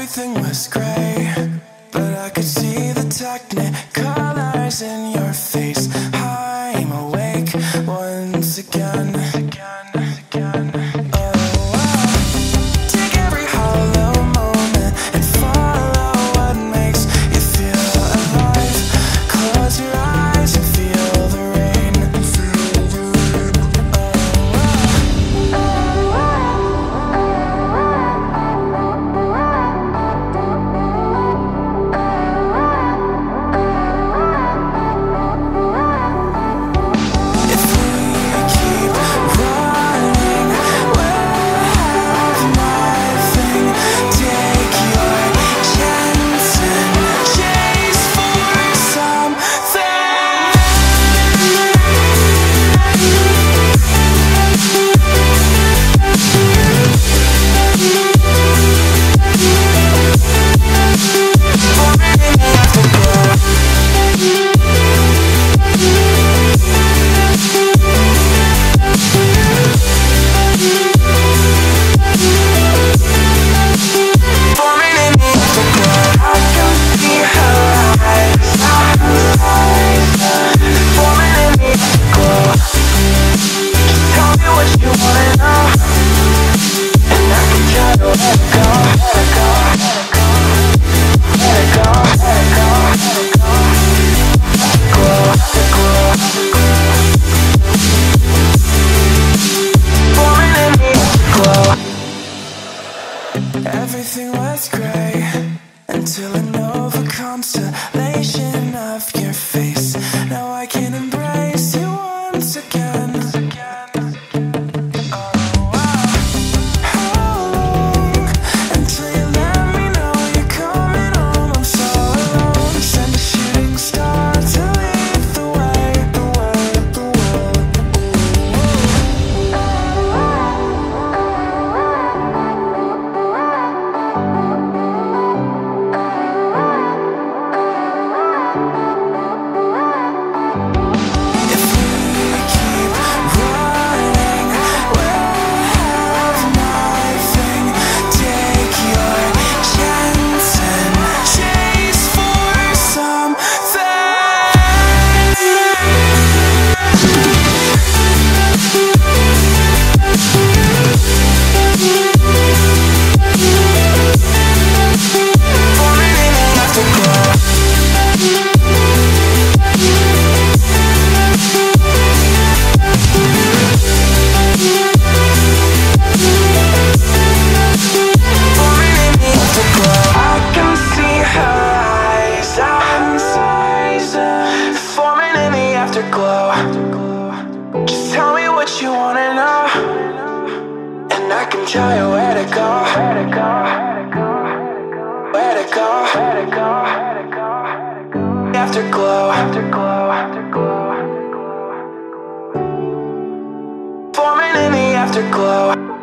Everything was gray, but I could see the technicolors in your face. I'm awake once again. Take every hollow moment and follow what makes you feel alive. Close your eyes and feel the rain. Everything was gray until an over constellation of your face. Now I can embrace you once again. How long until you let me know you're coming home? I'm so alone. Send a shooting star to lead the way, the way, the glow. Just tell me what you wanna know, and I can tell you where to go. Where to go, where to go, where to go, where to go. Afterglow, afterglow, afterglow. Forming in the afterglow.